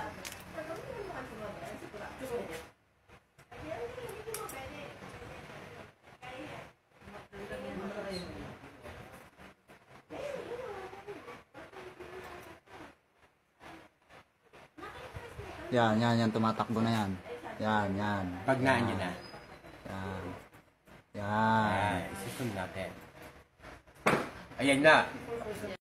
Yan, tumatakbo na yan. Yan. Pag naan nyo na. Yan. Isusun natin. Ayan na.